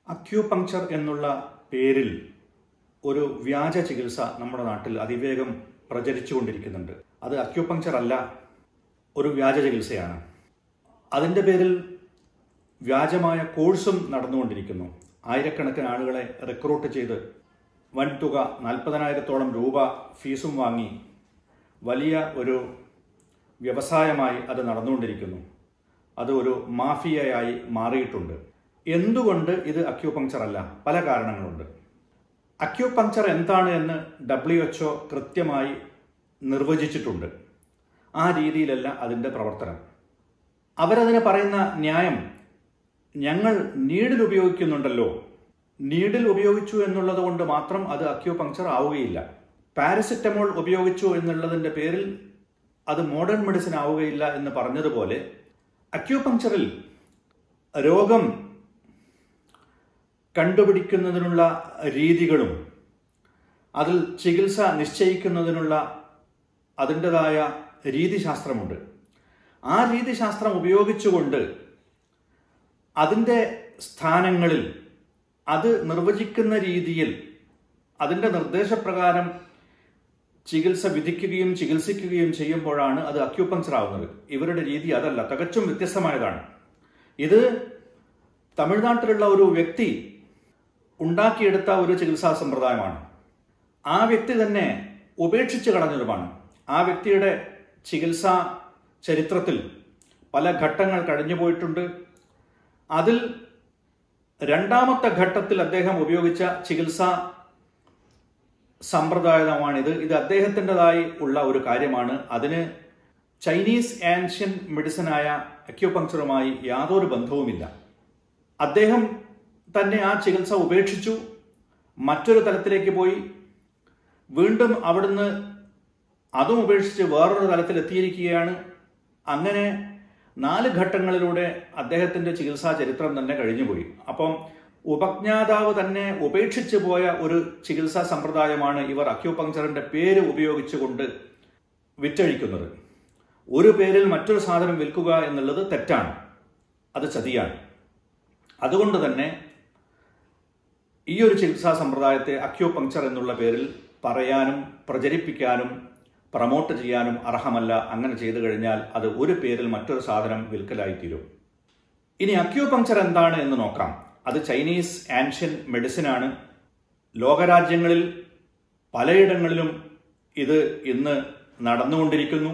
Acupuncture എന്നുള്ള പേരിൽ ഒരു വ്യാജ ചികിത്സ നമ്മുടെ നാട്ടിൽ അതിവേഗം പ്രചരിച്ചുകൊണ്ടിരിക്കുന്നുണ്ട്. അത് അക്യൂപങ്ചർ അല്ല, ഒരു വ്യാജ ചികിത്സയാണ്. അതിൻ്റെ പേരിൽ വ്യാജമായ കോഴ്സും നടന്നുകൊണ്ടിരിക്കുന്നു. ആയിരക്കണക്കിന് ആളുകളെ റിക്രൂട്ട് ചെയ്ത് വൻതുക 40,000-ഓളം രൂപ ഫീസും വാങ്ങി വലിയ ഒരു വ്യവസായമായി അത് നടന്നുകൊണ്ടിരിക്കുന്നു. അത് ഒരു മാഫിയയായി മാറിയിട്ടുണ്ട്. എന്തുകൊണ്ട് ഇത് അക്യൂപങ്ചർ അല്ല? പല കാരണങ്ങളുണ്ട്. അക്യൂപങ്ചർ എന്താണ് എന്ന് WHO കൃത്യമായി നിർവചിച്ചിട്ടുണ്ട്. ആ രീതിയിലല്ല അതിൻ്റെ പ്രവർത്തനം. അവരതിന് പറയുന്ന ന്യായം, ഞങ്ങൾ നീഡിൽ ഉപയോഗിക്കുന്നുണ്ടല്ലോ, നീഡിൽ ഉപയോഗിച്ചു എന്നുള്ളത് കൊണ്ട് മാത്രം അത് അക്യൂപങ്ചർ ആവുകയില്ല. പാരസിറ്റമോൾ ഉപയോഗിച്ചു എന്നുള്ളതിൻ്റെ പേരിൽ അത് മോഡേൺ മെഡിസിൻ ആവുകയില്ല എന്ന് പറഞ്ഞതുപോലെ അക്യൂപങ്ചറിൽ രോഗം കണ്ടുപിടിക്കുന്നതിനുള്ള രീതികളും അതിൽ ചികിത്സ നിശ്ചയിക്കുന്നതിനുള്ള അതിൻ്റെതായ രീതിശാസ്ത്രമുണ്ട്. ആ രീതിശാസ്ത്രം ഉപയോഗിച്ചുകൊണ്ട് അതിൻ്റെ സ്ഥാനങ്ങളിൽ അത് നിർവചിക്കുന്ന രീതിയിൽ അതിൻ്റെ നിർദ്ദേശപ്രകാരം ചികിത്സ വിധിക്കുകയും ചികിത്സിക്കുകയും ചെയ്യുമ്പോഴാണ് അത് അക്യൂപങ്ചർ ആവുന്നത്. ഇവരുടെ രീതി അതല്ല, തികച്ചും വ്യത്യസ്തമായതാണ്. ഇത് തമിഴ്നാട്ടിലുള്ള ഒരു വ്യക്തി ഉണ്ടാക്കിയെടുത്ത ഒരു ചികിത്സാ സമ്പ്രദായമാണ്. ആ വ്യക്തി തന്നെ ഉപേക്ഷിച്ച് കളഞ്ഞതുമാണ്. ആ വ്യക്തിയുടെ ചികിത്സാ ചരിത്രത്തിൽ പല ഘട്ടങ്ങൾ കഴിഞ്ഞു പോയിട്ടുണ്ട്. അതിൽ രണ്ടാമത്തെ ഘട്ടത്തിൽ അദ്ദേഹം ഉപയോഗിച്ച ചികിത്സാ സമ്പ്രദായമാണിത്. ഇത് അദ്ദേഹത്തിൻ്റെതായി ഉള്ള ഒരു കാര്യമാണ്. അതിന് ചൈനീസ് ആൻഷ്യൻ മെഡിസിനായ അക്യൂപങ്ചറുമായി യാതൊരു ബന്ധവുമില്ല. അദ്ദേഹം തന്നെ ആ ചികിത്സ ഉപേക്ഷിച്ചു, മറ്റൊരു തലത്തിലേക്ക് പോയി, വീണ്ടും അവിടുന്ന് അതും ഉപേക്ഷിച്ച് വേറൊരു തലത്തിൽ എത്തിയിരിക്കുകയാണ്. അങ്ങനെ 4 ഘട്ടങ്ങളിലൂടെ അദ്ദേഹത്തിൻ്റെ ചികിത്സാ ചരിത്രം തന്നെ കഴിഞ്ഞുപോയി. അപ്പം ഉപജ്ഞാതാവ് തന്നെ ഉപേക്ഷിച്ചു പോയ ഒരു ചികിത്സാ സമ്പ്രദായമാണ് ഇവർ അക്യൂപങ്ചറിന്റെ പേര് ഉപയോഗിച്ചുകൊണ്ട് വിറ്റഴിക്കുന്നത്. ഒരു പേരിൽ മറ്റൊരു സാധനം വിൽക്കുക എന്നുള്ളത് തെറ്റാണ്, അത് ചതിയാണ്. അതുകൊണ്ട് തന്നെ ഈ ഒരു ചികിത്സാ സമ്പ്രദായത്തെ അക്യൂപങ്ചർ എന്നുള്ള പേരിൽ പറയാനും പ്രചരിപ്പിക്കാനും പ്രമോട്ട് ചെയ്യാനും അർഹമല്ല. അങ്ങനെ ചെയ്തു കഴിഞ്ഞാൽ അത് ഒരു പേരിൽ മറ്റൊരു സാധനം വിൽക്കലായിത്തീരും. ഇനി അക്യൂപങ്ചർ എന്താണ് എന്ന് നോക്കാം. അത് ചൈനീസ് ആൻഷ്യൻ മെഡിസിനാണ്. ലോകരാജ്യങ്ങളിൽ പലയിടങ്ങളിലും ഇത് ഇന്ന് നടന്നുകൊണ്ടിരിക്കുന്നു.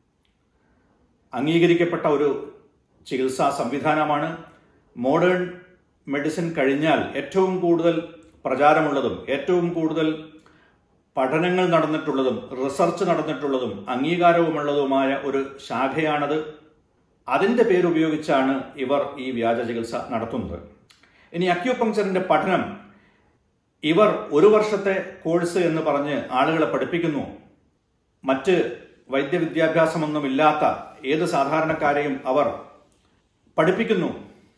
അംഗീകരിക്കപ്പെട്ട ഒരു ചികിത്സാ സംവിധാനമാണ്. മോഡേൺ മെഡിസിൻ കഴിഞ്ഞാൽ ഏറ്റവും കൂടുതൽ പ്രചാരമുള്ളതും ഏറ്റവും കൂടുതൽ പഠനങ്ങൾ നടന്നിട്ടുള്ളതും റിസർച്ച് നടന്നിട്ടുള്ളതും അംഗീകാരവുമുള്ളതുമായ ഒരു ശാഖയാണത്. അതിൻ്റെ പേരുപയോഗിച്ചാണ് ഇവർ ഈ വ്യാജ ചികിത്സ നടത്തുന്നത്. ഇനി അക്യൂപങ്ചറിന്റെ പഠനം, ഇവർ 1 വർഷത്തെ കോഴ്സ് എന്ന് പറഞ്ഞ് ആളുകളെ പഠിപ്പിക്കുന്നു. മറ്റ് വൈദ്യവിദ്യാഭ്യാസമൊന്നുമില്ലാത്ത ഏത് സാധാരണക്കാരെയും അവർ പഠിപ്പിക്കുന്നു.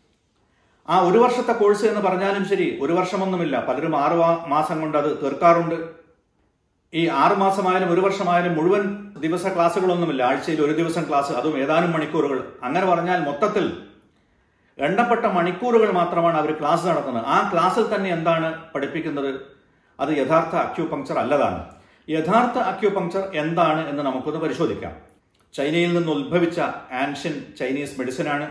ആ 1 വർഷത്തെ കോഴ്സ് എന്ന് പറഞ്ഞാലും ശരി, 1 വർഷമൊന്നുമില്ല, പലരും 6 മാസം കൊണ്ട് അത് തീർക്കാറുണ്ട്. ഈ 6 മാസമായാലും 1 വർഷമായാലും മുഴുവൻ ദിവസ ക്ലാസ്സുകളൊന്നുമില്ല. ആഴ്ചയിൽ 1 ദിവസം ക്ലാസ്, അതും ഏതാനും മണിക്കൂറുകൾ. അങ്ങനെ പറഞ്ഞാൽ മൊത്തത്തിൽ എണ്ണപ്പെട്ട മണിക്കൂറുകൾ മാത്രമാണ് അവർ ക്ലാസ് നടത്തുന്നത്. ആ ക്ലാസ്സിൽ തന്നെ എന്താണ് പഠിപ്പിക്കുന്നത്? അത് യഥാർത്ഥ അക്യൂപങ്ചർ അല്ലതാണ്. യഥാർത്ഥ അക്യൂപങ്ചർ എന്താണ് എന്ന് നമുക്കൊന്ന് പരിശോധിക്കാം. ചൈനയിൽ നിന്ന് ഉത്ഭവിച്ച ആൻഷ്യൻ ചൈനീസ് മെഡിസിനാണ്.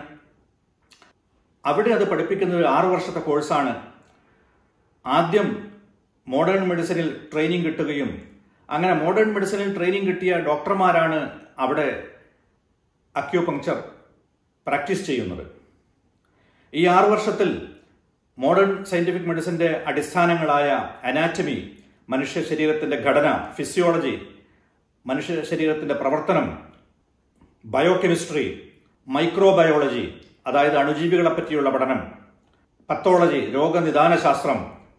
അവിടെ അത് പഠിപ്പിക്കുന്നത് 6 വർഷത്തെ കോഴ്സാണ്. ആദ്യം മോഡേൺ മെഡിസിനിൽ ട്രെയിനിങ് കിട്ടുകയും അങ്ങനെ മോഡേൺ മെഡിസിനിൽ ട്രെയിനിങ് കിട്ടിയ ഡോക്ടർമാരാണ് അവിടെ അക്യൂപങ്ചർ പ്രാക്ടീസ് ചെയ്യുന്നത്. ഈ 6 വർഷത്തിൽ മോഡേൺ സയന്റിഫിക് മെഡിസിന്റെ അടിസ്ഥാനങ്ങളായ അനാറ്റമി, മനുഷ്യ ശരീരത്തിന്റെ ഘടന, ഫിസിയോളജി, മനുഷ്യ ശരീരത്തിന്റെ പ്രവർത്തനം, ബയോകെമിസ്ട്രി, മൈക്രോബയോളജി, അതായത് അണുജീവികളെ പറ്റിയുള്ള പഠനം, പത്തോളജി, രോഗനിദാന ശാസ്ത്രം,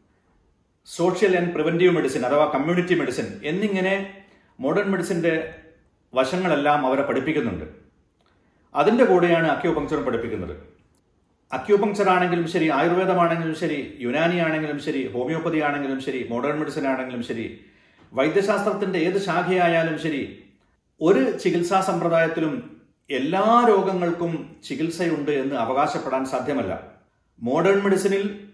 സോഷ്യൽ ആൻഡ് പ്രിവെന്റീവ് മെഡിസിൻ അഥവാ കമ്മ്യൂണിറ്റി മെഡിസിൻ എന്നിങ്ങനെ മോഡേൺ മെഡിസിന്റെ വശങ്ങളെല്ലാം അവരെ പഠിപ്പിക്കുന്നുണ്ട്. അതിൻ്റെ കൂടെയാണ് അക്യൂപങ്ചറും പഠിപ്പിക്കുന്നത്. അക്യൂപങ്ചർ ആണെങ്കിലും ശരി, ആയുർവേദമാണെങ്കിലും ശരി, യുനാനി ആണെങ്കിലും ശരി, ഹോമിയോപ്പതി ആണെങ്കിലും ശരി, മോഡേൺ മെഡിസിൻ ആണെങ്കിലും ശരി, വൈദ്യശാസ്ത്രത്തിന്റെ ഏത് ശാഖയായാലും ശരി, ഒരു ചികിത്സാ സമ്പ്രദായത്തിലും എല്ലാ രോഗങ്ങൾക്കും ചികിത്സയുണ്ട് എന്ന് അവകാശപ്പെടാൻ സാധ്യമല്ല. മോഡേൺ മെഡിസിനിൽ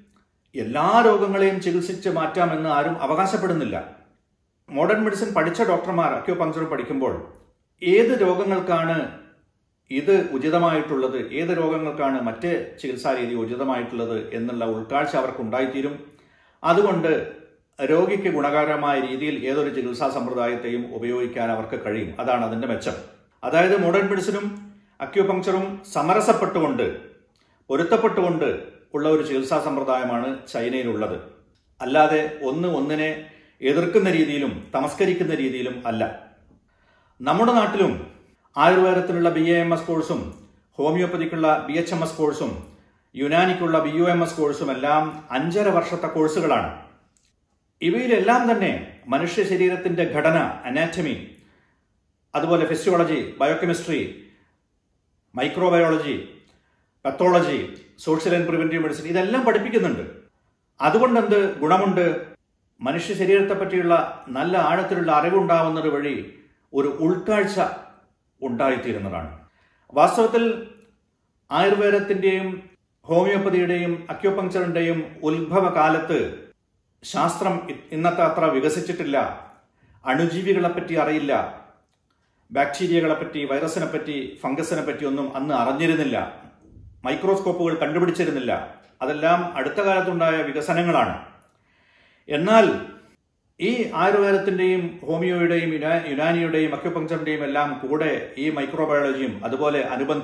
എല്ലാ രോഗങ്ങളെയും ചികിത്സിച്ച് മാറ്റാമെന്ന് ആരും അവകാശപ്പെടുന്നില്ല. മോഡേൺ മെഡിസിൻ പഠിച്ച ഡോക്ടർമാർ അക്യുപങ്ചർ പഠിക്കുമ്പോൾ ഏത് രോഗങ്ങൾക്കാണ് ഇത് ഉചിതമായിട്ടുള്ളത്, ഏത് രോഗങ്ങൾക്കാണ് മറ്റ് ചികിത്സാ രീതി ഉചിതമായിട്ടുള്ളത് എന്നുള്ള ഉൾക്കാഴ്ച അവർക്ക് ഉണ്ടായിത്തീരും. അതുകൊണ്ട് രോഗിക്ക് ഗുണകരമായ രീതിയിൽ ഏതൊരു ചികിത്സാ സമ്പ്രദായത്തെയും ഉപയോഗിക്കാൻ അവർക്ക് കഴിയും. അതാണ് അതിന്റെ മെച്ചം. അതായത് മോഡേൺ മെഡിസിനും അക്യുപങ്ചറും സമരസപ്പെട്ടുകൊണ്ട് പൊരുത്തപ്പെട്ടുകൊണ്ട് ഉള്ള ഒരു ചികിത്സാ സമ്പ്രദായമാണ് ചൈനയിലുള്ളത്. അല്ലാതെ ഒന്നിനെ എതിർക്കുന്ന രീതിയിലും തമസ്കരിക്കുന്ന രീതിയിലും അല്ല. നമ്മുടെ നാട്ടിലും ആയുർവേദത്തിനുള്ള BAMS കോഴ്സും ഹോമിയോപ്പതിക്കുള്ള BHMS കോഴ്സും യുനാനിക്കുള്ള BUMS കോഴ്സും എല്ലാം 5.5 വർഷത്തെ കോഴ്സുകളാണ്. ഇവയിലെല്ലാം തന്നെ മനുഷ്യ ശരീരത്തിന്റെ ഘടന, അനാറ്റമി, അതുപോലെ physiology, biochemistry, microbiology, pathology, social and preventive medicine ഇതെല്ലാം പഠിപ്പിക്കുന്നുണ്ട്. അതുകൊണ്ട് എന്ത് ഗുണമുണ്ട്? മനുഷ്യ ശരീരത്തെ പറ്റിയുള്ള നല്ല ആഴത്തിലുള്ള അറിവുണ്ടാവുന്നത് വഴി ഒരു ഉൾക്കാഴ്ച ഉണ്ടായിത്തീരുന്നതാണ്. വാസ്തവത്തിൽ ആയുർവേദത്തിന്റെയും ഹോമിയോപ്പതിയുടെയും അക്യുപങ്ചറിന്റെയും ഉത്ഭവകാലത്ത് ശാസ്ത്രം ഇന്നത്തെ അത്ര വികസിച്ചിട്ടില്ല. അണുജീവികളെപ്പറ്റി അറിയില്ല, ബാക്ടീരിയകളെപ്പറ്റി, വൈറസിനെ പറ്റി, ഫംഗസിനെ പറ്റി ഒന്നും അന്ന് അറിഞ്ഞിരുന്നില്ല, മൈക്രോസ്കോപ്പുകൾ കണ്ടുപിടിച്ചിരുന്നില്ല. അതെല്ലാം അടുത്ത കാലത്തുണ്ടായ വികസനങ്ങളാണ്. എന്നാൽ ഈ ആയുർവേദത്തിന്റെയും ഹോമിയോയുടെയും യുനാനിയുടെയും അക്യുപങ്ചറിന്റെയും എല്ലാം കൂടെ ഈ മൈക്രോബയോളജിയും അതുപോലെ അനുബന്ധ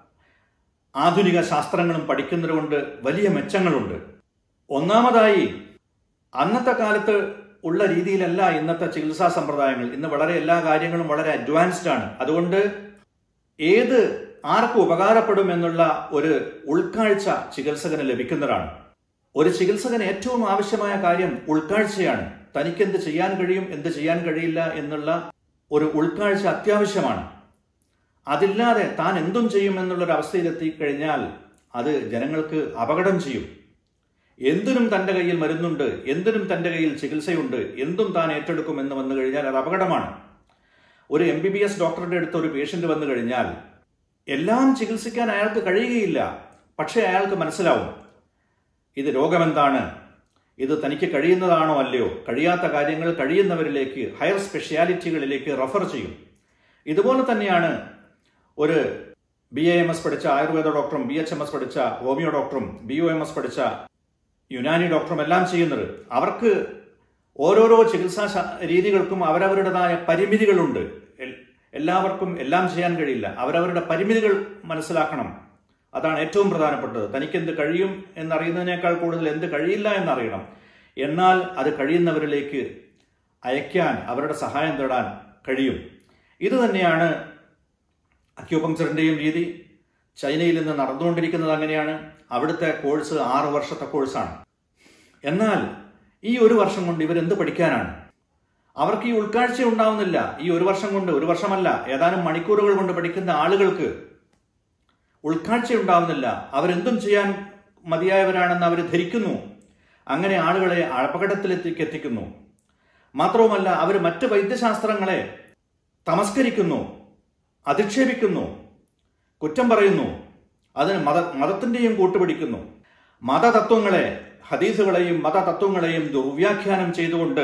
ആധുനിക ശാസ്ത്രങ്ങളും പഠിക്കുന്നത് കൊണ്ട് വലിയ മെച്ചങ്ങളുണ്ട്. ഒന്നാമതായി, അന്നത്തെ കാലത്ത് ഉള്ള രീതിയിലല്ല ഇന്നത്തെ ചികിത്സാ സമ്പ്രദായങ്ങൾ. ഇന്ന് വളരെ എല്ലാ കാര്യങ്ങളും വളരെ അഡ്വാൻസ്ഡ് ആണ്. അതുകൊണ്ട് ആർക്കും ഉപകാരപ്പെടും എന്നുള്ള ഒരു ഉൾക്കാഴ്ച ചികിത്സകന് ലഭിക്കുന്നതാണ്. ഒരു ചികിത്സകന് ഏറ്റവും ആവശ്യമായ കാര്യം ഉൾക്കാഴ്ചയാണ്. തനിക്ക് എന്ത് ചെയ്യാൻ കഴിയും, എന്ത് ചെയ്യാൻ കഴിയില്ല എന്നുള്ള ഒരു ഉൾക്കാഴ്ച അത്യാവശ്യമാണ്. അതില്ലാതെ താൻ എന്തും ചെയ്യും എന്നുള്ളൊരു അവസ്ഥയിലെത്തിക്കഴിഞ്ഞാൽ അത് ജനങ്ങൾക്ക് അപകടം ചെയ്യും. എന്തിനും തന്റെ കയ്യിൽ മരുന്നുണ്ട്, എന്തിനും തന്റെ കയ്യിൽ ചികിത്സയുണ്ട്, എന്തും താൻ ഏറ്റെടുക്കും എന്ന് വന്നു കഴിഞ്ഞാൽ അത് അപകടമാണ്. ഒരു MBBS ഡോക്ടറുടെ അടുത്ത് ഒരു പേഷ്യന്റ് വന്നു കഴിഞ്ഞാൽ എല്ലാം ചികിത്സിക്കാൻ അയാൾക്ക് കഴിയുകയില്ല. പക്ഷെ അയാൾക്ക് മനസ്സിലാവും ഇത് രോഗമെന്താണ്, ഇത് തനിക്ക് കഴിയുന്നതാണോ അല്ലയോ. കഴിയാത്ത കാര്യങ്ങൾ കഴിയുന്നവരിലേക്ക്, ഹയർ സ്പെഷ്യാലിറ്റികളിലേക്ക് റെഫർ ചെയ്യും. ഇതുപോലെ തന്നെയാണ് ഒരു BAMS പഠിച്ച ആയുർവേദ ഡോക്ടറും BHMS പഠിച്ച ഹോമിയോ ഡോക്ടറും BUMS പഠിച്ച യുനാനി ഡോക്ടറും എല്ലാം ചെയ്യുന്നത്. അവർക്ക് ഓരോരോ ചികിത്സാ രീതികൾക്കും അവരവരുടേതായ പരിമിതികളുണ്ട്. എല്ലാവർക്കും എല്ലാം ചെയ്യാൻ കഴിയില്ല. അവരവരുടെ പരിമിതികൾ മനസ്സിലാക്കണം. അതാണ് ഏറ്റവും പ്രധാനപ്പെട്ടത്. തനിക്ക് എന്ത് കഴിയും എന്നറിയുന്നതിനേക്കാൾ കൂടുതൽ എന്ത് കഴിയില്ല എന്നറിയണം. എന്നാൽ അത് കഴിയുന്നവരിലേക്ക് അയക്കാൻ, അവരുടെ സഹായം തേടാൻ കഴിയും. ഇത് തന്നെയാണ് അക്യുപങ്ചറിന്റെയും രീതി. ചൈനയിൽ നിന്ന് നടന്നുകൊണ്ടിരിക്കുന്നത് അങ്ങനെയാണ്. അവിടുത്തെ കോഴ്സ് 6 വർഷത്തെ കോഴ്സാണ്. എന്നാൽ ഈ 1 വർഷം കൊണ്ട് ഇവരെന്ത് പഠിക്കാനാണ്? അവർക്ക് ഈ ഉൾക്കാഴ്ച ഉണ്ടാവുന്നില്ല. ഈ 1 വർഷം കൊണ്ട്, 1 വർഷമല്ല, ഏതാനും മണിക്കൂറുകൾ കൊണ്ട് പഠിക്കുന്ന ആളുകൾക്ക് ഉൾക്കാഴ്ച ഉണ്ടാവുന്നില്ല. അവരെന്തും ചെയ്യാൻ മതിയായവരാണെന്ന് അവർ ധരിക്കുന്നു. അങ്ങനെ ആളുകളെ അപകടത്തിലേക്ക് എത്തിക്കുന്നു. മാത്രവുമല്ല, അവർ മറ്റ് വൈദ്യശാസ്ത്രങ്ങളെ തമസ്കരിക്കുന്നു, അധിക്ഷേപിക്കുന്നു, കുറ്റം പറയുന്നു. അതിന് മതത്തിന്റെയും കൂട്ടുപിടിക്കുന്നു. മതതത്വങ്ങളെ, ഹദീസുകളെയും മതതത്വങ്ങളെയും ദുർവ്യാഖ്യാനം ചെയ്തുകൊണ്ട്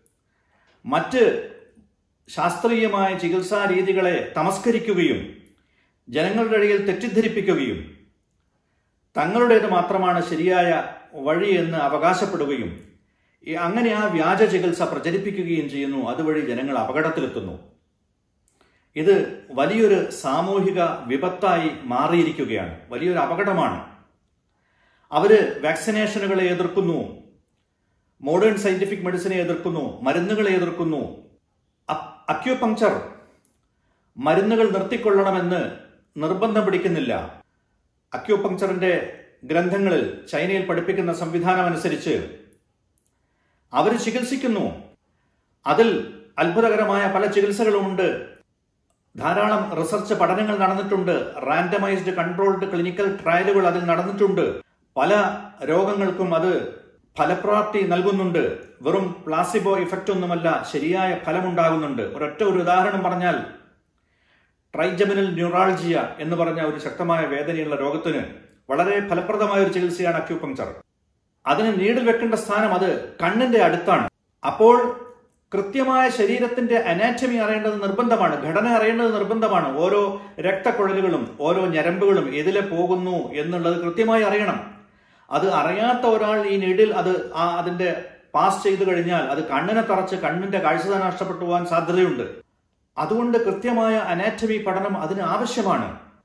മറ്റ് ശാസ്ത്രീയമായ ചികിത്സാ രീതികളെ തമസ്കരിക്കുകയും ജനങ്ങളുടെ ഇടയിൽ തെറ്റിദ്ധരിപ്പിക്കുകയും തങ്ങളുടേത് മാത്രമാണ് ശരിയായ വഴി എന്ന് അവകാശപ്പെടുകയും അങ്ങനെ ആ വ്യാജ ചികിത്സ പ്രചരിപ്പിക്കുകയും ചെയ്യുന്നു. അതുവഴി ജനങ്ങൾ അപകടത്തിലെത്തുന്നു. ഇത് വലിയൊരു സാമൂഹിക വിപത്തായി മാറിയിരിക്കുകയാണ്. വലിയൊരു അപകടമാണ്. അവര് വാക്സിനേഷനുകളെ എതിർക്കുന്നു, മോഡേൺ സയന്റിഫിക് മെഡിസിനെ എതിർക്കുന്നു, മരുന്നുകളെ എതിർക്കുന്നു. അക്യുപങ്ചർ മരുന്നുകൾ നിർത്തിക്കൊള്ളണമെന്ന് നിർബന്ധം പിടിക്കുന്നില്ല. അക്യുപങ്ചറിന്റെ ഗ്രന്ഥങ്ങളിൽ ചൈനയിൽ പഠിപ്പിക്കുന്ന സംവിധാനം അനുസരിച്ച് അവർ ചികിത്സിക്കുന്നു. അതിൽ അത്ഭുതകരമായ പല ചികിത്സകളുമുണ്ട്. ധാരാളം റിസർച്ച് പഠനങ്ങൾ നടന്നിട്ടുണ്ട്. റാൻഡമൈസ്ഡ് കൺട്രോൾഡ് ക്ലിനിക്കൽ ട്രയലുകൾ അതിൽ നടന്നിട്ടുണ്ട്. പല രോഗങ്ങൾക്കും അത് ഫലപ്രാപ്തി നൽകുന്നുണ്ട്. വെറും പ്ലാസിബോ ഇഫക്റ്റ് ഒന്നുമല്ല, ശരിയായ ഫലമുണ്ടാകുന്നുണ്ട്. ഒരു ഉദാഹരണം പറഞ്ഞാൽ, ട്രൈജമിനൽ ന്യൂറാൾജിയ എന്ന് പറഞ്ഞ ഒരു ശക്തമായ വേദനയുള്ള രോഗത്തിന് വളരെ ഫലപ്രദമായ ഒരു ചികിത്സയാണ് അക്യുപങ്ചർ. അതിന് നീഡിൽ വെക്കേണ്ട സ്ഥാനം അത് കണ്ണിന്റെ അടുത്താണ്. അപ്പോൾ കൃത്യമായ ശരീരത്തിന്റെ അനാറ്റമി അറിയേണ്ടത് നിർബന്ധമാണ്, ഘടന അറിയേണ്ടത് നിർബന്ധമാണ്. ഓരോ രക്തക്കുഴലുകളും ഓരോ ഞരമ്പുകളും എതിലെ പോകുന്നു എന്നുള്ളത് കൃത്യമായി അറിയണം. അത് അറിയാത്ത ഒരാൾ ഈ നീഡിൽ അതിന്റെ പാസ് ചെയ്തു കഴിഞ്ഞാൽ അത് കണ്ണിനെ തറച്ച് കണ്ണിന്റെ കാഴ്ച നഷ്ടപ്പെട്ടു പോകാൻ സാധ്യതയുണ്ട്. അതുകൊണ്ട് കൃത്യമായ അനാറ്റമി പഠനം അതിന് ആവശ്യമാണ്.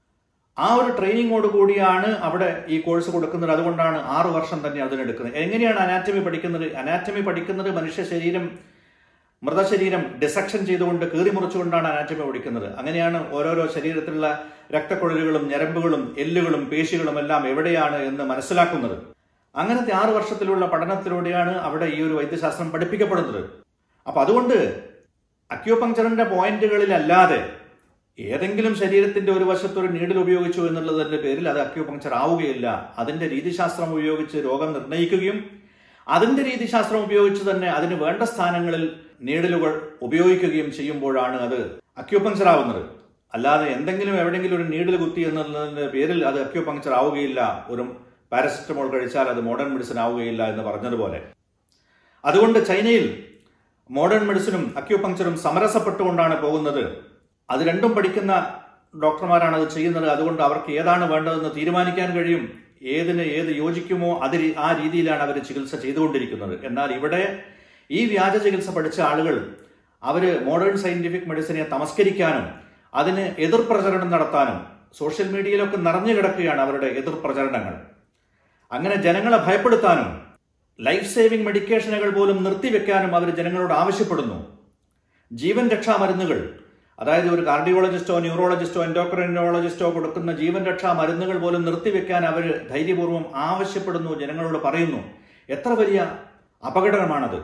ആ ഒരു ട്രെയിനിങ്ങോട് കൂടിയാണ് അവിടെ ഈ കോഴ്സ് കൊടുക്കുന്നത്. അതുകൊണ്ടാണ് 6 വർഷം തന്നെ അതിനെടുക്കുന്നത്. എങ്ങനെയാണ് അനാറ്റമി പഠിക്കുന്നത്? അനാറ്റമി പഠിക്കുന്നത് മനുഷ്യ ശരീരം, മൃതശരീരം ഡിസെക്ഷൻ ചെയ്തുകൊണ്ട് കീറിമുറിച്ചുകൊണ്ടാണ് അനാറ്റമി പഠിക്കുന്നത്. അങ്ങനെയാണ് ഓരോരോ ശരീരത്തിലുള്ള രക്തക്കുഴലുകളും ഞരമ്പുകളും എല്ലുകളും പേശികളും എല്ലാം എവിടെയാണ് എന്ന് മനസ്സിലാക്കുന്നത്. അങ്ങനത്തെ 6 വർഷത്തിലുള്ള പഠനത്തിലൂടെയാണ് അവിടെ ഈ ഒരു വൈദ്യശാസ്ത്രം പഠിപ്പിക്കപ്പെടുന്നത്. അപ്പൊ അതുകൊണ്ട് അക്യൂപങ്ചറിന്റെ പോയിന്റുകളിലല്ലാതെ ഏതെങ്കിലും ശരീരത്തിന്റെ ഒരു വശത്തൊരു നീഡിൽ ഉപയോഗിച്ചു എന്നുള്ളതിന്റെ പേരിൽ അത് അക്യൂപങ്ചർ ആവുകയില്ല. അതിന്റെ രീതിശാസ്ത്രം ഉപയോഗിച്ച് രോഗം നിർണ്ണയിക്കുകയും അതിന്റെ രീതിശാസ്ത്രം ഉപയോഗിച്ച് തന്നെ അതിന് വേണ്ട സ്ഥാനങ്ങളിൽ നീഡിലുകൾ ഉപയോഗിക്കുകയും ചെയ്യുമ്പോഴാണ് അത് അക്യൂപങ്ചർ ആവുന്നത്. അല്ലാതെ എന്തെങ്കിലും എവിടെയെങ്കിലും ഒരു നീഡിൽ കുത്തി എന്നുള്ളതിന്റെ പേരിൽ അത് അക്യൂപങ്ചർ ആവുകയില്ല. ഒരു പാരസെറ്റമോൾ കഴിച്ചാൽ അത് മോഡേൺ മെഡിസിൻ ആവുകയില്ല എന്ന് പറഞ്ഞതുപോലെ. അതുകൊണ്ട് ചൈനയിൽ മോഡേൺ മെഡിസിനും അക്യൂപങ്ചറും സമരസപ്പെട്ടുകൊണ്ടാണ് പോകുന്നത്. അത് രണ്ടും പഠിക്കുന്ന ഡോക്ടർമാരാണ് അത് ചെയ്യുന്നത്. അതുകൊണ്ട് അവർക്ക് ഏതാണ് വേണ്ടതെന്ന് തീരുമാനിക്കാൻ കഴിയും. ഏതിന് ഏത് യോജിക്കുമോ ആ രീതിയിലാണ് അവർ ചികിത്സ ചെയ്തുകൊണ്ടിരിക്കുന്നത്. എന്നാൽ ഇവിടെ ഈ വ്യാജ ചികിത്സ പഠിച്ച ആളുകൾ അവര് മോഡേൺ സയന്റിഫിക് മെഡിസിനെ തമസ്കരിക്കാനും അതിന് എതിർപ്രചരണം നടത്താനും സോഷ്യൽ മീഡിയയിലൊക്കെ നിറഞ്ഞു കിടക്കുകയാണ് അവരുടെ എതിർപ്രചരണങ്ങൾ. അങ്ങനെ ജനങ്ങളെ ഭയപ്പെടുത്താനും ലൈഫ് സേവിംഗ് മെഡിക്കേഷനുകൾ പോലും നിർത്തിവെക്കാനും അവർ ജനങ്ങളോട് ആവശ്യപ്പെടുന്നു. ജീവൻ രക്ഷാ മരുന്നുകൾ, അതായത് ഒരു കാർഡിയോളജിസ്റ്റോ ന്യൂറോളജിസ്റ്റോ എൻഡോക്രൈനോളജിസ്റ്റോ കൊടുക്കുന്ന ജീവൻ രക്ഷാ മരുന്നുകൾ പോലും നിർത്തിവെക്കാൻ അവർ ധൈര്യപൂർവ്വം ആവശ്യപ്പെടുന്നു, ജനങ്ങളോട് പറയുന്നു. എത്ര വലിയ അപകടമാണത്!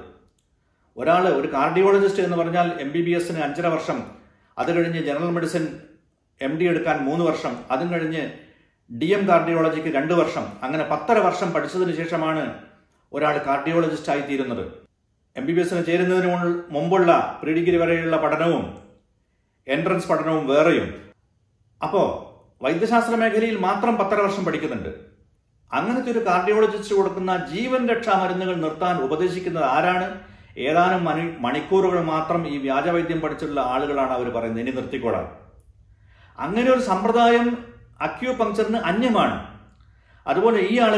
ഒരു കാർഡിയോളജിസ്റ്റ് എന്ന് പറഞ്ഞാൽ MBBS 5.5 വർഷം, അത് കഴിഞ്ഞ് ജനറൽ മെഡിസിൻ MD എടുക്കാൻ 3 വർഷം, അതും കഴിഞ്ഞ് DM കാർഡിയോളജിക്ക് 2 വർഷം, അങ്ങനെ 10.5 വർഷം പഠിച്ചതിന് ശേഷമാണ് ഒരാൾ കാർഡിയോളജിസ്റ്റ് ആയി തീരുന്നത്. MBBS ചേരുന്നതിന് മുമ്പുള്ള പ്രീ ഡിഗ്രി വരെയുള്ള പഠനവും എൻട്രൻസ് പഠനവും വേറെയും. അപ്പോ വൈദ്യശാസ്ത്ര മേഖലയിൽ മാത്രം 10.5 വർഷം പഠിക്കുന്നുണ്ട്. അങ്ങനത്തെ ഒരു കാർഡിയോളജിസ്റ്റ് കൊടുക്കുന്ന ജീവൻ രക്ഷാ മരുന്നുകൾ നിർത്താൻ ഉപദേശിക്കുന്നത് ആരാണ്? ഏതാനും മണിക്കൂറുകൾ മാത്രം ഈ വ്യാജവൈദ്യം പഠിച്ചിട്ടുള്ള ആളുകളാണ് അവർ പറയുന്നത് ഇനി നിർത്തിക്കോളാം. അങ്ങനെ ഒരു സമ്പ്രദായം അക്യൂപങ്ചറിന് അന്യമാണ്. അതുപോലെ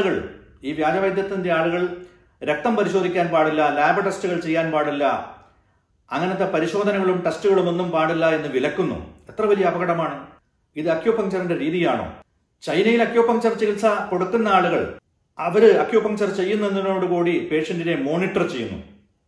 ഈ വ്യാജവൈദ്യത്തിന്റെ ആളുകൾ രക്തം പരിശോധിക്കാൻ പാടില്ല, ലാബ് ടെസ്റ്റുകൾ ചെയ്യാൻ പാടില്ല, അങ്ങനത്തെ പരിശോധനകളും ടെസ്റ്റുകളും ഒന്നും പാടില്ല എന്ന് വിലക്കുന്നു. എത്ര വലിയ അപകടമാണ്! ഇത് അക്യൂപങ്ചറിന്റെ രീതിയാണോ? ചൈനയിൽ അക്യൂപങ്ചർ ചികിത്സ കൊടുക്കുന്ന ആളുകൾ അവര് അക്യൂപങ്ചർ ചെയ്യുന്നതിനോടുകൂടി പേഷ്യന്റിനെ മോണിറ്റർ ചെയ്യുന്നു.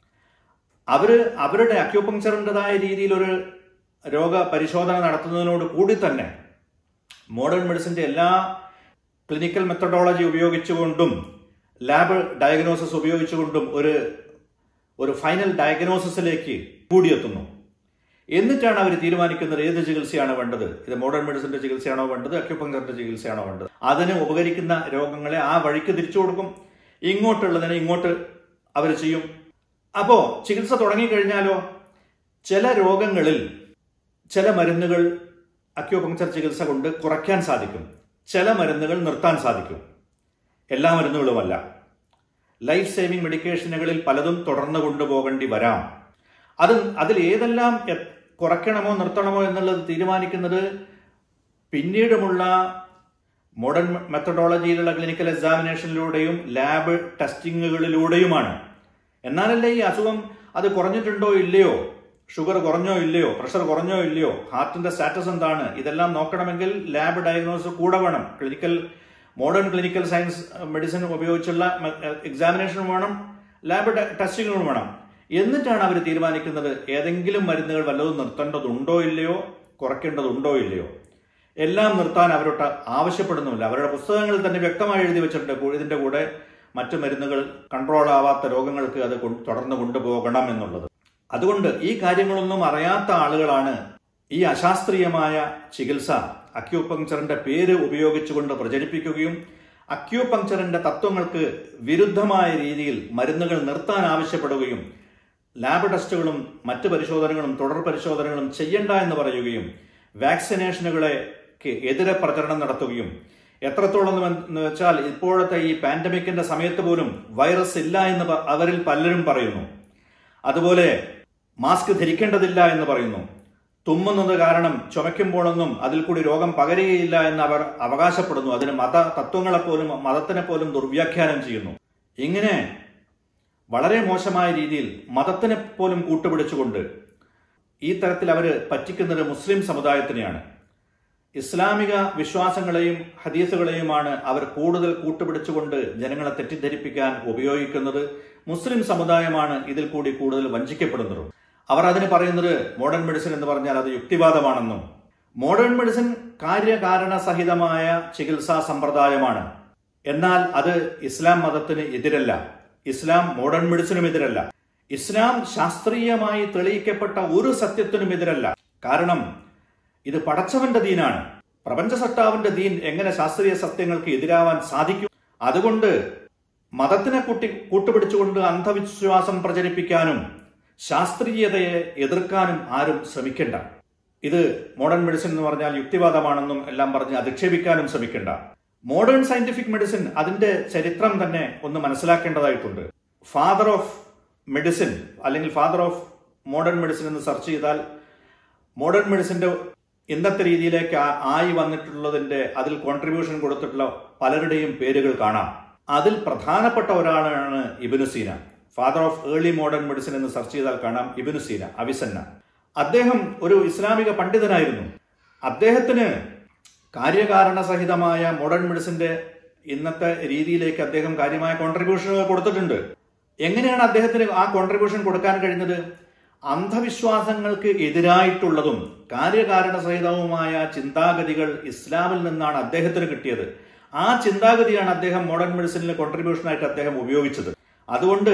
അവരുടെ അക്യൂപങ്ചറിൻ്റെതായ രീതിയിൽ ഒരു രോഗ പരിശോധന നടത്തുന്നതിനോട് കൂടി തന്നെ മോഡേൺ മെഡിസിന്റെ എല്ലാ ക്ലിനിക്കൽ മെത്തഡോളജി ഉപയോഗിച്ചുകൊണ്ടും ലാബ് ഡയഗ്നോസിസ് ഉപയോഗിച്ചുകൊണ്ടും ഒരു ഫൈനൽ ഡയഗ്നോസിസിലേക്ക് കൂടിയെത്തുന്നു. എന്നിട്ടാണ് അവർ തീരുമാനിക്കുന്നത് ഏത് ചികിത്സയാണ് വേണ്ടത്. ഇത് മോഡേൺ മെഡിസിന്റെ ചികിത്സയാണോ വേണ്ടത്, അക്യൂപങ്ചറിന്റെ ചികിത്സയാണോ വേണ്ടത്. അതിന് ഉപകരിക്കുന്ന രോഗങ്ങളെ ആ വഴിക്ക് തിരിച്ചു കൊടുക്കും, ഇങ്ങോട്ടുള്ളതിനെ ഇങ്ങോട്ട് അവർ ചെയ്യും. അപ്പോ ചികിത്സ തുടങ്ങിക്കഴിഞ്ഞാലോ ചില രോഗങ്ങളിൽ ചില മരുന്നുകൾ അക്യൂപങ്ചർ ചികിത്സ കൊണ്ട് കുറയ്ക്കാൻ സാധിക്കും, ചില മരുന്നുകൾ നിർത്താൻ സാധിക്കും. എല്ലാ മരുന്നുകളുമല്ല. ലൈഫ് സേവിംഗ് മെഡിക്കേഷനുകളിൽ പലതും തുടർന്ന് കൊണ്ടുപോകേണ്ടി വരാം. അതിൽ ഏതെല്ലാം കുറയ്ക്കണമോ നിർത്തണമോ എന്നുള്ളത് തീരുമാനിക്കുന്നത് പിന്നീടുമുള്ള മോഡേൺ മെത്തഡോളജിയിലുള്ള ക്ലിനിക്കൽ എക്സാമിനേഷനിലൂടെയും ലാബ് ടെസ്റ്റിങ്ങുകളിലൂടെയുമാണ്. എന്നാലല്ലേ ഈ അസുഖം അത് കുറഞ്ഞിട്ടുണ്ടോ ഇല്ലയോ, ഷുഗർ കുറഞ്ഞോ ഇല്ലയോ, പ്രഷർ കുറഞ്ഞോ ഇല്ലയോ, ഹാർട്ടിന്റെ സ്റ്റാറ്റസ് എന്താണ്, ഇതെല്ലാം നോക്കണമെങ്കിൽ ലാബ് ഡയഗ്നോസിസ് കൂടെ വേണം. മോഡേൺ ക്ലിനിക്കൽ സയൻസ് മെഡിസിൻ ഉപയോഗിച്ചുള്ള എക്സാമിനേഷനും വേണം, ലാബ് ടെസ്റ്റിങ്ങുകളും വേണം. എന്നിട്ടാണ് അവർ തീരുമാനിക്കുന്നത് ഏതെങ്കിലും മരുന്നുകൾ വല്ലതും നിർത്തേണ്ടതുണ്ടോ ഇല്ലയോ, കുറയ്ക്കേണ്ടതുണ്ടോ ഇല്ലയോ. എല്ലാം നിർത്താൻ അവരോട്ട് ആവശ്യപ്പെടുന്നുമില്ല. അവരുടെ പുസ്തകങ്ങളിൽ തന്നെ വ്യക്തമായി എഴുതി വെച്ചിട്ടുണ്ട് ഇതിന്റെ കൂടെ മറ്റു മരുന്നുകൾ കൺട്രോൾ ആവാത്ത രോഗങ്ങൾക്ക് അത് തുടർന്ന് കൊണ്ടുപോകണം എന്നുള്ളത്. അതുകൊണ്ട് ഈ കാര്യങ്ങളൊന്നും അറിയാത്ത ആളുകളാണ് ഈ അശാസ്ത്രീയമായ ചികിത്സ അക്യൂപങ്ചറിന്റെ പേര് ഉപയോഗിച്ചുകൊണ്ട് പ്രചരിപ്പിക്കുകയും അക്യൂപങ്ചറിന്റെ തത്വങ്ങൾക്ക് വിരുദ്ധമായ രീതിയിൽ മരുന്നുകൾ നിർത്താൻ ആവശ്യപ്പെടുകയും ലാബ് ടെസ്റ്റുകളും മറ്റ് പരിശോധനകളും തുടർ പരിശോധനകളും ചെയ്യണ്ട എന്ന് പറയുകയും വാക്സിനേഷനുകളെ എതിരെ പ്രചരണം നടത്തുകയും എത്രത്തോളം എന്ന് വെച്ചാൽ ഇപ്പോഴത്തെ ഈ പാൻഡമിക്കിന്റെ സമയത്ത് പോലും വൈറസ് ഇല്ല എന്ന് അവരിൽ പലരും പറയുന്നു. അതുപോലെ മാസ്ക് ധരിക്കേണ്ടതില്ല എന്ന് പറയുന്നു. തുമ്മുന്നത് കാരണം ചുമയ്ക്കുമ്പോഴൊന്നും അതിൽ കൂടി രോഗം പകരുകയില്ല എന്ന് അവർ അവകാശപ്പെടുന്നു. അതിന് മതത്തിനെ പോലും ദുർവ്യാഖ്യാനം ചെയ്യുന്നു. ഇങ്ങനെ വളരെ മോശമായ രീതിയിൽ മതത്തിനെ പോലും കൂട്ടുപിടിച്ചുകൊണ്ട് ഈ തരത്തിൽ അവർ പറ്റിക്കുന്നത് മുസ്ലിം സമുദായത്തിനെയാണ്. ഇസ്ലാമിക വിശ്വാസങ്ങളെയും ഹദീസുകളെയുമാണ് അവർ കൂടുതൽ കൂട്ടുപിടിച്ചുകൊണ്ട് ജനങ്ങളെ തെറ്റിദ്ധരിപ്പിക്കാൻ ഉപയോഗിക്കുന്നത്. മുസ്ലിം സമുദായമാണ് ഇതിൽ കൂടി കൂടുതൽ വഞ്ചിക്കപ്പെടുന്നത്. അവർ അതിന് പറയുന്നത് മോഡേൺ മെഡിസിൻ എന്ന് പറഞ്ഞാൽ അത് യുക്തിവാദമാണെന്നും. മോഡേൺ മെഡിസിൻ കാര്യകാരണ സഹിതമായ ചികിത്സാ സമ്പ്രദായമാണ്. എന്നാൽ അത് ഇസ്ലാം മതത്തിന് എതിരല്ല. ഇസ്ലാം മോഡേൺ മെഡിസിനും എതിരല്ല. ഇസ്ലാം ശാസ്ത്രീയമായി തെളിയിക്കപ്പെട്ട ഒരു സത്യത്തിനും എതിരല്ല. കാരണം ഇത് പടച്ചവന്റെ ദീനാണ്. പ്രപഞ്ച സട്ടാവിന്റെ ദീൻ എങ്ങനെ ശാസ്ത്രീയ സത്യങ്ങൾക്ക് എതിരാവാൻ സാധിക്കും? അതുകൊണ്ട് മതത്തിനെ കൂട്ടുപിടിച്ചുകൊണ്ട് അന്ധവിശ്വാസം പ്രചരിപ്പിക്കാനും ശാസ്ത്രീയതയെ എതിർക്കാനും ആരും ശ്രമിക്കേണ്ട. ഇത് മോഡേൺ മെഡിസിൻ എന്ന് പറഞ്ഞാൽ യുക്തിവാദമാണെന്നും എല്ലാം പറഞ്ഞ് അധിക്ഷേപിക്കാനും ശ്രമിക്കേണ്ട. മോഡേൺ സയന്റിഫിക് മെഡിസിൻ അതിന്റെ ചരിത്രം തന്നെ ഒന്ന് മനസ്സിലാക്കേണ്ടതായിട്ടുണ്ട്. ഫാദർ ഓഫ് മെഡിസിൻ അല്ലെങ്കിൽ ഫാദർ ഓഫ് മോഡേൺ മെഡിസിൻ എന്ന് സെർച്ച് ചെയ്താൽ മോഡേൺ മെഡിസിന്റെ ഇന്നത്തെ രീതിയിലേക്ക് ആയി വന്നിട്ടുള്ളതിന്റെ അതിൽ കോൺട്രിബ്യൂഷൻ കൊടുത്തിട്ടുള്ള പലരുടെയും പേരുകൾ കാണാം. അതിൽ പ്രധാനപ്പെട്ട ഒരാളാണ് Ibn Sina. Father of early modern medicine എന്ന് സെർച്ച് ചെയ്താൽ കാണാം ഇബ്നു സീന, അവിസന്ന. അദ്ദേഹം ഒരു ഇസ്ലാമിക പണ്ഡിതനായിരുന്നു. അദ്ദേഹത്തിന് കാര്യകാരണ സഹിതമായ മോഡേൺ മെഡിസിന്റെ ഇന്നത്തെ രീതിയിലേക്ക് അദ്ദേഹം കാര്യമായ കോൺട്രിബ്യൂഷനുകൾ കൊടുത്തിട്ടുണ്ട്. എങ്ങനെയാണ് അദ്ദേഹത്തിന് ആ കോൺട്രിബ്യൂഷൻ കൊടുക്കാൻ കഴിഞ്ഞത്? അന്ധവിശ്വാസങ്ങൾക്ക് എതിരായിട്ടുള്ളതും കാര്യകാരണ സഹിതവുമായ ചിന്താഗതികൾ ഇസ്ലാമിൽ നിന്നാണ് അദ്ദേഹത്തിന് കിട്ടിയത്. ആ ചിന്താഗതിയാണ് അദ്ദേഹം മോഡേൺ മെഡിസിനിലെ കോൺട്രിബ്യൂഷനായിട്ട് അദ്ദേഹം ഉപയോഗിച്ചത്. അതുകൊണ്ട്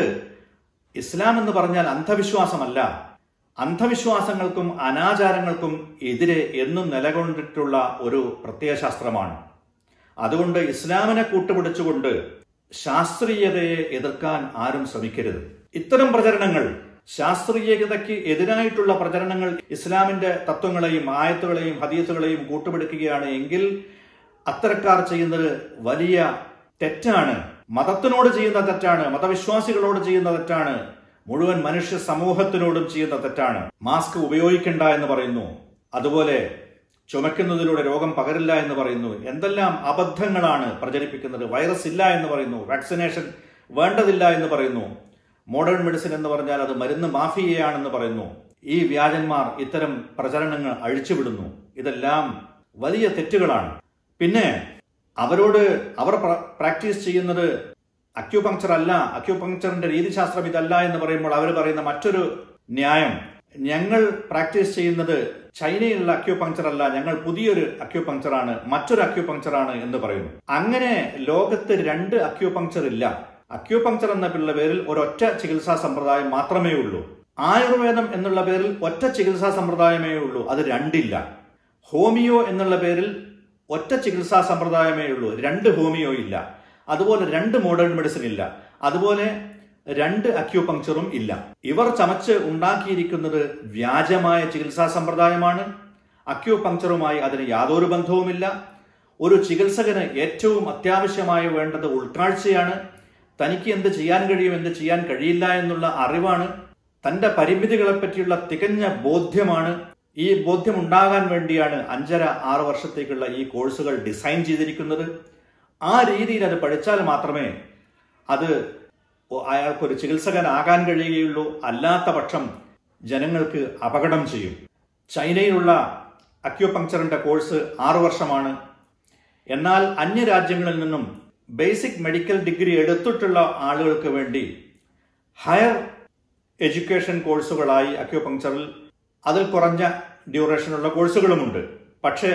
ഇസ്ലാം എന്ന് പറഞ്ഞാൽ അന്ധവിശ്വാസമല്ല, അന്ധവിശ്വാസങ്ങൾക്കും അനാചാരങ്ങൾക്കും എതിരെ എന്നും നിലകൊണ്ടിട്ടുള്ള ഒരു പ്രത്യയശാസ്ത്രമാണ്. അതുകൊണ്ട് ഇസ്ലാമിനെ കൂട്ടുപിടിച്ചുകൊണ്ട് ശാസ്ത്രീയതയെ എതിർക്കാൻ ആരും ശ്രമിക്കരുത്. ഇത്തരം പ്രചരണങ്ങൾ, ശാസ്ത്രീയതയ്ക്ക് എതിരായിട്ടുള്ള പ്രചരണങ്ങൾ ഇസ്ലാമിന്റെ തത്വങ്ങളെയും ആയത്തുകളെയും ഹദീസുകളെയും കൂട്ടുപിടിക്കുകയാണ് എങ്കിൽ അത്തരക്കാർ ചെയ്യുന്നത് വലിയ തെറ്റാണ്. മതത്തിനോട് ചെയ്യുന്ന തെറ്റാണ്, മതവിശ്വാസികളോട് ചെയ്യുന്ന തെറ്റാണ്, മുഴുവൻ മനുഷ്യ സമൂഹത്തിനോടും ചെയ്യുന്ന തെറ്റാണ്. മാസ്ക് ഉപയോഗിക്കണ്ട എന്ന് പറയുന്നു, അതുപോലെ ചുമക്കുന്നതിലൂടെ രോഗം പകരില്ല എന്ന് പറയുന്നു. എന്തെല്ലാം അബദ്ധങ്ങളാണ് പ്രചരിപ്പിക്കുന്നത്. വൈറസ് ഇല്ല എന്ന് പറയുന്നു, വാക്സിനേഷൻ വേണ്ടതില്ല എന്ന് പറയുന്നു. മോഡേൺ മെഡിസിൻ എന്ന് പറഞ്ഞാൽ അത് മരുന്ന് മാഫിയയാണെന്ന് പറയുന്നു. ഈ വ്യാജന്മാർ ഇത്തരം പ്രചരണങ്ങൾ അഴിച്ചുവിടുന്നു. ഇതെല്ലാം വലിയ തെറ്റുകളാണ്. പിന്നെ അവർ പ്രാക്ടീസ് ചെയ്യുന്നത് അക്യൂപങ്ചർ അല്ല, അക്യൂപങ്ചറിന്റെ രീതിശാസ്ത്രം ഇതല്ല എന്ന് പറയുമ്പോൾ അവർ പറയുന്ന മറ്റൊരു ന്യായം, ഞങ്ങൾ പ്രാക്ടീസ് ചെയ്യുന്നത് ചൈനയിലുള്ള അക്യൂപങ്ചർ അല്ല, ഞങ്ങൾ പുതിയൊരു അക്യൂപങ്ചറാണ്, മറ്റൊരു അക്യൂപങ്ചറാണ് എന്ന് പറയുന്നു. അങ്ങനെ ലോകത്ത് രണ്ട് അക്യൂപങ്ചർ ഇല്ല. അക്യൂപങ്ചർ എന്ന പേരിൽ ഒരൊറ്റ ചികിത്സാ സമ്പ്രദായം മാത്രമേ ഉള്ളൂ. ആയുർവേദം എന്നുള്ള പേരിൽ ഒറ്റ ചികിത്സാ സമ്പ്രദായമേ ഉള്ളൂ, അത് രണ്ടില്ല. ഹോമിയോ എന്നുള്ള പേരിൽ ഒറ്റ ചികിത്സാ സമ്പ്രദായമേ ഉള്ളൂ, രണ്ട് ഹോമിയോ ഇല്ല. അതുപോലെ രണ്ട് മോഡേൺ മെഡിസിൻ ഇല്ല, അതുപോലെ രണ്ട് അക്യൂപങ്ചറും ഇല്ല. ഇവർ ചമച്ച് ഉണ്ടാക്കിയിരിക്കുന്നത് വ്യാജമായ ചികിത്സാ സമ്പ്രദായമാണ്. അക്യൂപങ്ചറുമായി അതിന് യാതൊരു ബന്ധവുമില്ല. ഒരു ചികിത്സകന് ഏറ്റവും അത്യാവശ്യമായി വേണ്ടത് ഉൾക്കാഴ്ചയാണ്. തനിക്ക് എന്ത് ചെയ്യാൻ കഴിയും, എന്ത് ചെയ്യാൻ കഴിയില്ല എന്നുള്ള അറിവാണ്. തന്റെ പരിമിതികളെ പറ്റിയുള്ള തികഞ്ഞ ബോധ്യമാണ്. ഈ ബോധ്യം ഉണ്ടാകാൻ വേണ്ടിയാണ് 5.5-6 വർഷത്തേക്കുള്ള ഈ കോഴ്സുകൾ ഡിസൈൻ ചെയ്തിരിക്കുന്നത്. ആ രീതിയിൽ അത് പഠിച്ചാൽ മാത്രമേ അത് അയാൾക്കൊരു ചികിത്സകനാകാൻ കഴിയുകയുള്ളൂ. അല്ലാത്ത പക്ഷം ജനങ്ങൾക്ക് അപകടം ചെയ്യും. ചൈനയിലുള്ള അക്യൂപങ്ചറിന്റെ കോഴ്സ് 6 വർഷമാണ്. എന്നാൽ അന്യരാജ്യങ്ങളിൽ നിന്നും ബേസിക് മെഡിക്കൽ ഡിഗ്രി എടുത്തിട്ടുള്ള ആളുകൾക്ക് വേണ്ടി ഹയർ എഡ്യൂക്കേഷൻ കോഴ്സുകളായി അക്യൂപങ്ചറിൽ അതിൽ കുറഞ്ഞ ഡ്യൂറേഷനുള്ള കോഴ്സുകളുമുണ്ട്. പക്ഷേ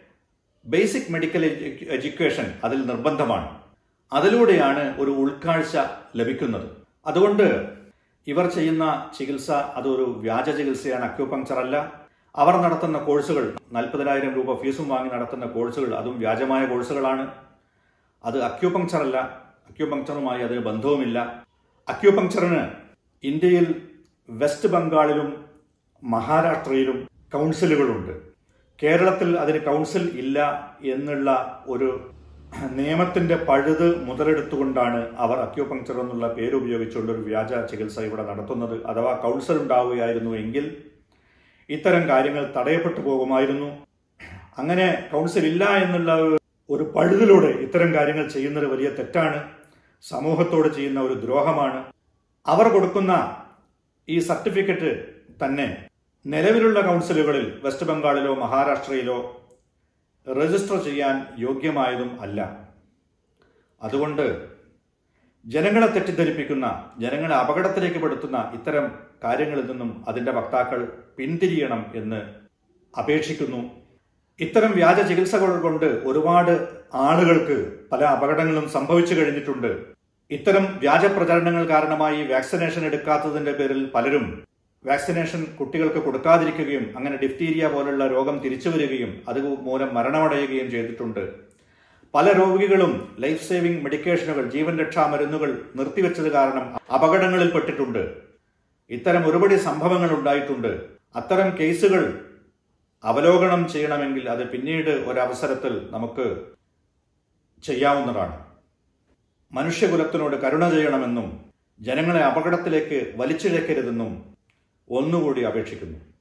ബേസിക് മെഡിക്കൽ എഡ്യൂക്കേഷൻ അതിൽ നിർബന്ധമാണ്. അതിലൂടെയാണ് ഒരു ഉൾക്കാഴ്ച ലഭിക്കുന്നത്. അതുകൊണ്ട് ഇവർ ചെയ്യുന്ന ചികിത്സ അതൊരു വ്യാജ ചികിത്സയാണ്, അക്യൂപങ്ചർ അല്ല. അവർ നടത്തുന്ന കോഴ്സുകൾ 40,000 രൂപ ഫീസും വാങ്ങി നടത്തുന്ന കോഴ്സുകൾ അതും വ്യാജമായ കോഴ്സുകളാണ്. അത് അക്യൂപങ്ചർ അല്ല, അക്യൂപങ്ചറുമായി അതിന് ബന്ധവുമില്ല. അക്യൂപങ്ചറിന് ഇന്ത്യയിൽ വെസ്റ്റ് ബംഗാളിലും മഹാരാഷ്ട്രയിലും കൗൺസിലുകളുണ്ട്. കേരളത്തിൽ അതിന് കൗൺസിൽ ഇല്ല എന്നുള്ള ഒരു നിയമത്തിന്റെ പഴുത് മുതലെടുത്തുകൊണ്ടാണ് അവർ അക്യൂപങ്ചർ എന്നുള്ള പേര് ഉപയോഗിച്ചുകൊണ്ട് ഒരു വ്യാജ ചികിത്സ ഇവിടെ നടത്തുന്നത്. അഥവാ കൗൺസിൽ ഉണ്ടാവുകയായിരുന്നു എങ്കിൽ ഇത്തരം കാര്യങ്ങൾ തടയപ്പെട്ടു പോകുമായിരുന്നു. അങ്ങനെ കൗൺസിൽ ഇല്ല എന്നുള്ള ഒരു പഴുതിലൂടെ ഇത്തരം കാര്യങ്ങൾ ചെയ്യുന്നത് വലിയ തെറ്റാണ്, സമൂഹത്തോട് ചെയ്യുന്ന ഒരു ദ്രോഹമാണ്. അവർ കൊടുക്കുന്ന ഈ സർട്ടിഫിക്കറ്റ് തന്നെ നിലവിലുള്ള കൗൺസിലുകളിൽ വെസ്റ്റ് ബംഗാളിലോ മഹാരാഷ്ട്രയിലോ രജിസ്റ്റർ ചെയ്യാൻ യോഗ്യമായതും അല്ല. അതുകൊണ്ട് ജനങ്ങളെ തെറ്റിദ്ധരിപ്പിക്കുന്ന, ജനങ്ങളെ അപകടത്തിലേക്ക് പെടുത്തുന്ന ഇത്തരം കാര്യങ്ങളിൽ നിന്നും അതിന്റെ വക്താക്കൾ പിന്തിരിയണം എന്ന് അപേക്ഷിക്കുന്നു. ഇത്തരം വ്യാജ ചികിത്സകൾ കൊണ്ട് ഒരുപാട് ആളുകൾക്ക് പല അപകടങ്ങളും സംഭവിച്ചു കഴിഞ്ഞിട്ടുണ്ട്. ഇത്തരം വ്യാജ പ്രചരണങ്ങൾ കാരണമായി വാക്സിനേഷൻ എടുക്കാത്തതിന്റെ പേരിൽ പലരും വാക്സിനേഷൻ കുട്ടികൾക്ക് കൊടുക്കാതിരിക്കുകയും അങ്ങനെ ഡിഫ്തീരിയ പോലുള്ള രോഗം തിരിച്ചു വരികയും അതുമൂലം മരണമടയുകയും ചെയ്തിട്ടുണ്ട്. പല രോഗികളും ലൈഫ് സേവിംഗ് മെഡിക്കേഷനുകൾ, ജീവൻ രക്ഷാ മരുന്നുകൾ നിർത്തിവെച്ചത് കാരണം അപകടങ്ങളിൽ പെട്ടിട്ടുണ്ട്. ഇത്തരം ഒരുപടി സംഭവങ്ങൾ ഉണ്ടായിട്ടുണ്ട്. അത്തരം കേസുകൾ അവലോകനം ചെയ്യണമെങ്കിൽ അത് പിന്നീട് ഒരവസരത്തിൽ നമുക്ക് ചെയ്യാവുന്നതാണ്. മനുഷ്യകുലത്തിനോട് കരുണ ചെയ്യണമെന്നും ജനങ്ങളെ അപകടത്തിലേക്ക് വലിച്ചിഴക്കരുതെന്നും ഒന്നുകൂടി അപേക്ഷിക്കുന്നു.